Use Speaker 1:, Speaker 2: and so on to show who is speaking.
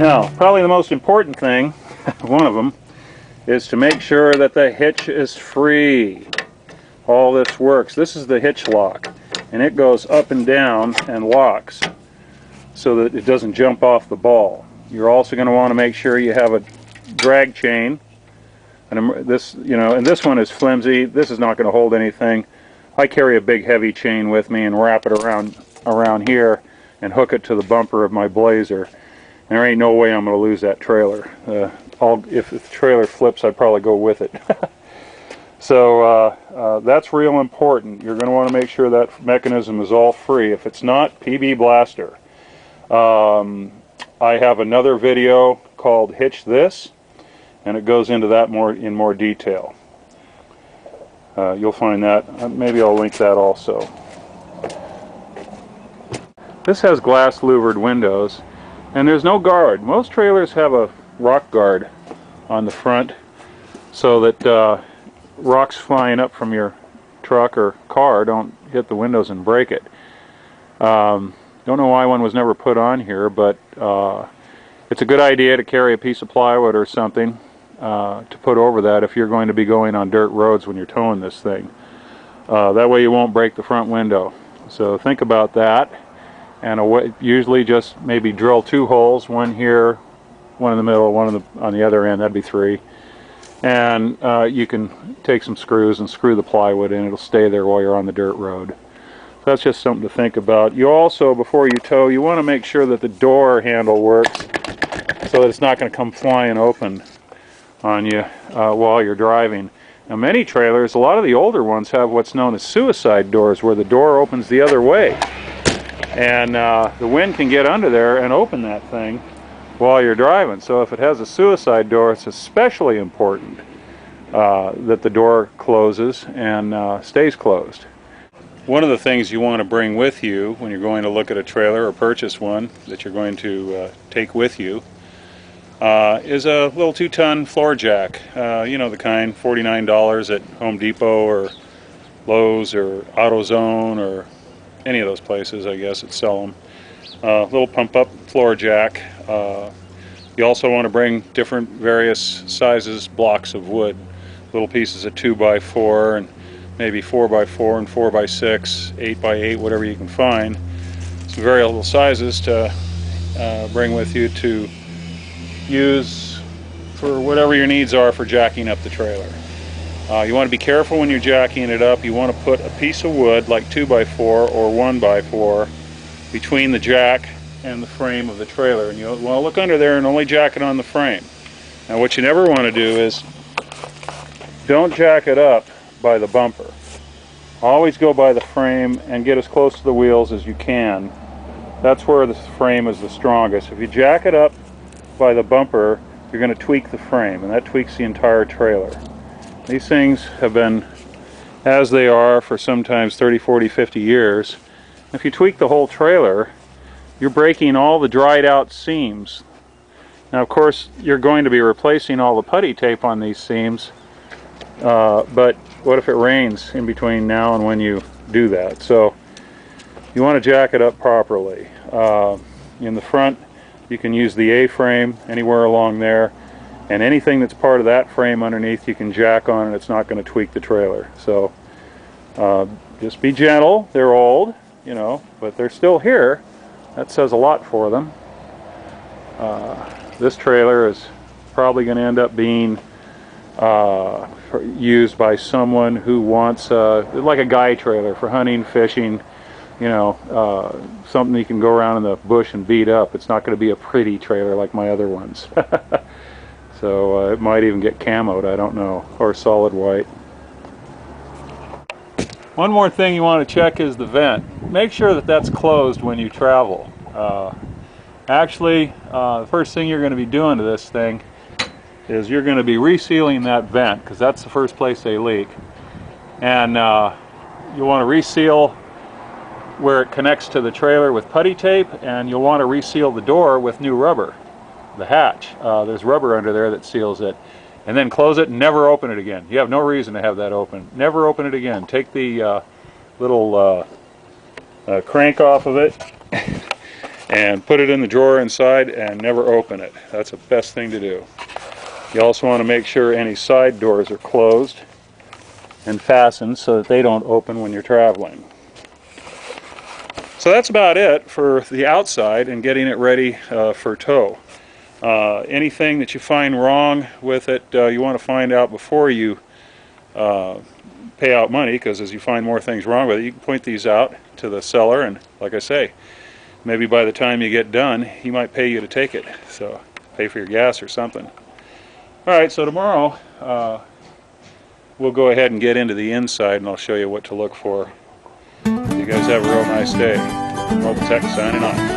Speaker 1: Now, probably the most important thing, one of them, is to make sure that the hitch is free. All this works. This is the hitch lock, and it goes up and down and locks so that it doesn't jump off the ball. You're also going to want to make sure you have a drag chain, and this, and this one is flimsy. This is not going to hold anything. I carry a big heavy chain with me and wrap it around here and hook it to the bumper of my Blazer. And there ain't no way I'm going to lose that trailer. If the trailer flips, I'd probably go with it. So that's real important. You're going to want to make sure that mechanism is all free. If it's not, PB Blaster. I have another video called Hitch This, and it goes into that in more detail. You'll find that. Maybe I'll link that also. This has glass louvered windows, and there's no guard. Most trailers have a rock guard on the front so that rocks flying up from your truck or car don't hit the windows and break it. Don't know why one was never put on here, but it's a good idea to carry a piece of plywood or something to put over that if you're going to be going on dirt roads when you're towing this thing. That way you won't break the front window. So think about that, and usually just maybe drill 2 holes, one here, one in the middle, one on the other end. That'd be 3. And you can take some screws and screw the plywood in. It'll stay there while you're on the dirt road. So that's just something to think about. You also, before you tow, you want to make sure that the door handle works so that it's not going to come flying open on you while you're driving. Now, many trailers, a lot of the older ones, have what's known as suicide doors, where the door opens the other way. And the wind can get under there and open that thing while you're driving. So if it has a suicide door, it's especially important that the door closes and stays closed. One of the things you want to bring with you when you're going to look at a trailer or purchase one that you're going to take with you is a little 2-ton floor jack. You know, the kind, $49 at Home Depot or Lowe's or AutoZone or any of those places, I guess, that sell them. Little pump-up floor jack. You also want to bring different various sizes blocks of wood, little pieces of 2x4 and maybe 4x4 and 4x6, 8x8, whatever you can find. Some variable sizes to bring with you to use for whatever your needs are for jacking up the trailer. You want to be careful when you're jacking it up. You want to put a piece of wood like 2x4 or 1x4 between the jack and the frame of the trailer, and you'll want to look under there and only jack it on the frame. Now, what you never want to do is don't jack it up by the bumper. Always go by the frame and get as close to the wheels as you can. That's where the frame is the strongest. If you jack it up by the bumper, you're going to tweak the frame, and that tweaks the entire trailer. These things have been as they are for sometimes 30, 40, 50 years. If you tweak the whole trailer, you're breaking all the dried out seams. Now, of course, you're going to be replacing all the putty tape on these seams, but what if it rains in between now and when you do that? So you want to jack it up properly. In the front, you can use the A-frame anywhere along there, and anything that's part of that frame underneath you can jack on, and it's not going to tweak the trailer. So just be gentle. They're old, you know, but they're still here. That says a lot for them. This trailer is probably going to end up being used by someone who wants like a guy trailer for hunting, fishing, you know, something you can go around in the bush and beat up. It's not going to be a pretty trailer like my other ones. So it might even get camoed, I don't know, or solid white. One more thing you want to check is the vent. Make sure that that's closed when you travel. Actually, the first thing you're going to be doing to this thing is you're going to be resealing that vent, because that's the first place they leak. And you'll want to reseal where it connects to the trailer with putty tape, and you'll want to reseal the door with new rubber, the hatch. There's rubber under there that seals it. And then close it and never open it again. You have no reason to have that open. Never open it again. Take the little crank off of it and put it in the drawer inside and never open it. That's the best thing to do. You also want to make sure any side doors are closed and fastened so that they don't open when you're traveling. So that's about it for the outside and getting it ready for tow. Anything that you find wrong with it, you want to find out before you pay out money, because as you find more things wrong with it, you can point these out to the seller, and like I say, maybe by the time you get done, he might pay you to take it, so pay for your gas or something. Alright, so tomorrow we'll go ahead and get into the inside and I'll show you what to look for. You guys have a real nice day. Mobile Tech signing off.